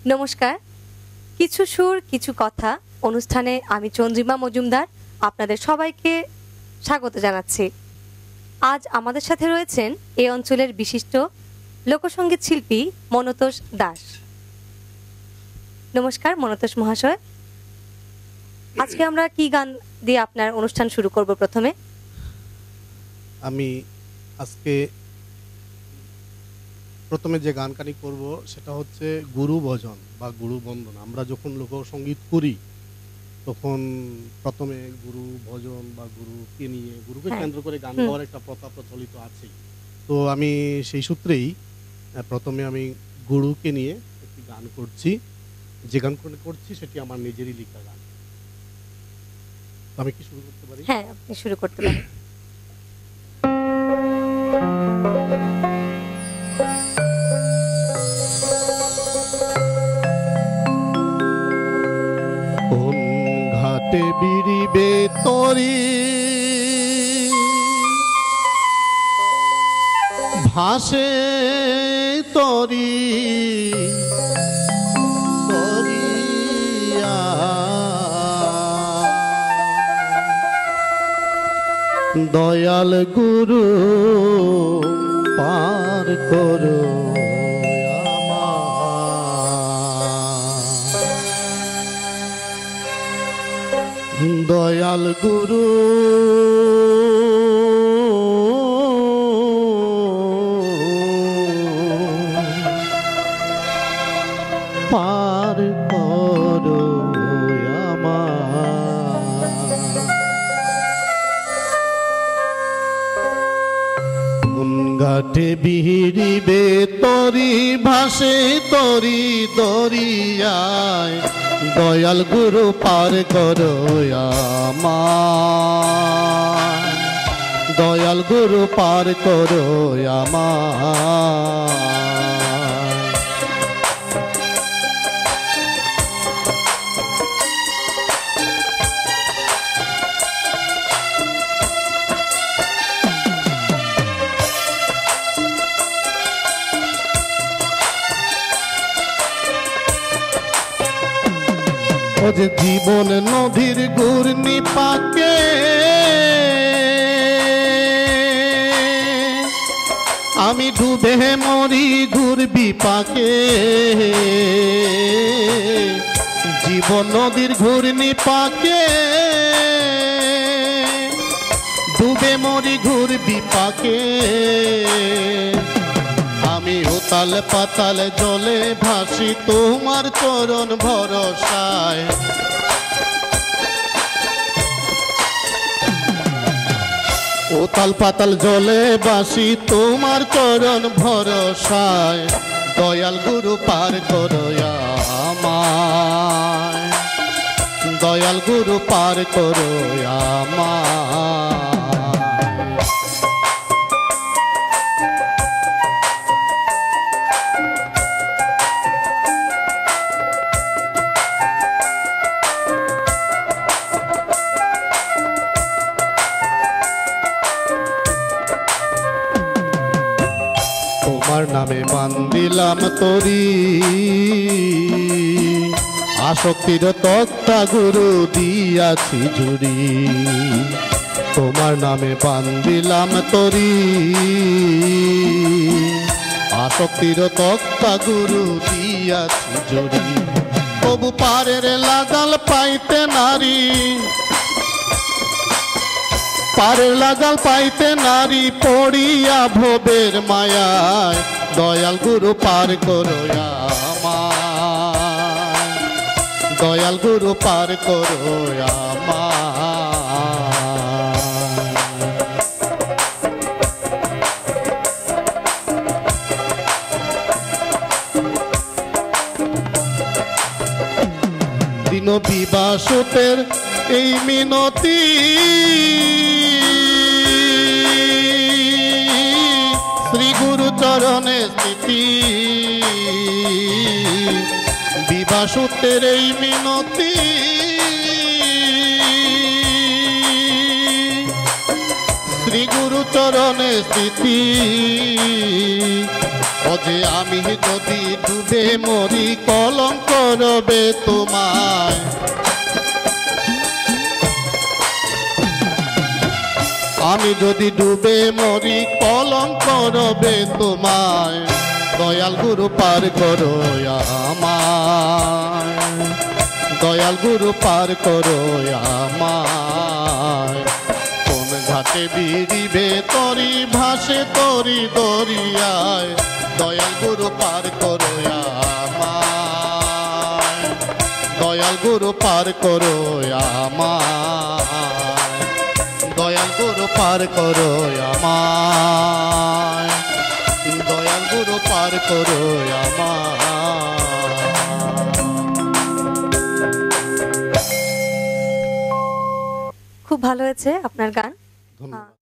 নমস্কার, কিছু সুর কিছু কথা অনুষ্ঠানে আমি চন্দ্রিমা মজুমদার আপনাদের সবাইকে স্বাগত জানাচ্ছি। আজ আমাদের সাথে রয়েছেন এই অঞ্চলের বিশিষ্ট লোকসঙ্গীত শিল্পী মনতোষ দাস। নমস্কার মনতোষ মহাশয়, আজকে আমরা কি গান দিয়ে আপনার অনুষ্ঠান শুরু করব? প্রথমে আমি আজকে প্রথমে যে গানখানি করব সেটা হচ্ছে গুরু ভজন বা গুরু বন্দনা। আমরা যখন লোকসঙ্গীত করি তখন প্রথমে গুরু ভজন বা গুরুকে নিয়ে গুরুকে কেন্দ্র করে গান গাওয়ার একটা প্রথা প্রচলিত আছে। তো আমি সেই সূত্রেই প্রথমে আমি গুরুকে নিয়ে একটি গান করছি। যে গান করছি সেটি আমার নিজেরই লেখা গান। আমি কি শুরু করতে পারি? হ্যাঁ, আপনি শুরু করতে পারেন। কোন ঘাটে বিড়িবে তরি ভাসে তরি তরিয়া দয়াল গুরু পার করো দয়াল গুরু পার করো কোন ঘাটে বিহিরিবে তরি ভাসে তরি দরিয়ায় দয়াল গুরু পার করো আমায় দয়াল গুরু পার করো আমায় যে জীবন নদীর ঘূর্ণি পাকে আমি ডুবে মরি ঘুরবি পাকে জীবন নদীর ঘূর্ণি পাকে ডুবে মরি ঘুরবি পাকে আমি উতাল পাতাল জলে ভাসি তোমার চরণ ভরসায় উতাল পাতাল জলে ভাসি তোমার চরণ ভরসায় দয়াল গুরু পার করো আমায় দয়াল গুরু পার করো আমায় তোমার নামে বান্দিলাম তরি আসক্তির তক্তা গুরু দিয়াছি জুড়ি তোমার নামে বান্দিলাম তরি আসক্তির তক্তা গুরু দিয়াছি জুড়ি তবু পারের লাগাল পাইতে নারী পারের লাগাল পাইতে নারী পড়িয়া ভবের মায়ায় দয়াল গুরু পার করো আমায় দয়াল গুরু পার করো আমায় দিন বিবাসতের এই মিনতি শ্রী গুরু চরণে স্থিতি বিবাসতের এই মিনতি শ্রী গুরু চরণে স্থিতি ও যে আমি যদি ডুবে মরি কলঙ্ক রবে তোমায়, আমি যদি ডুবে মরি কলঙ্ক রবে তোমায়, দয়াল গুরু পার করো আমায়, দয়াল গুরু পার করো আমায়। কোন ঘাটে বিড়িবে তরি ভাসে তরি দরিয়ায়, দয়াল গুরু পার করো আমায়, দয়াল গুরু পার করো আমায়, দয়াল গুরু পার করো আমায়, দয়াল গুরু পার করো আমায়। খুব ভালো হয়েছে আপনার গান। ধন্যবাদ।